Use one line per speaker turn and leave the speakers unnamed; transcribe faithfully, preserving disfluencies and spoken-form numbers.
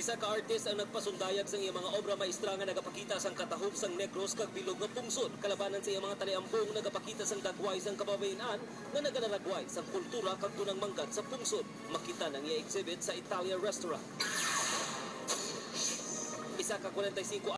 Pisa ka artist ang nagpasundayag sa iyang mga obra maestra nga nagapakita sang katahog sang negros kag bilog nga pungsod. Kalabanan sa iyang mga taliambong nagapakita sang dagway sang kababayan nga naganaragway sang kultura kag tunang manggat sa pungsod. Makita nang iya exhibit sa Italia Restaurant. Isa ka forty-five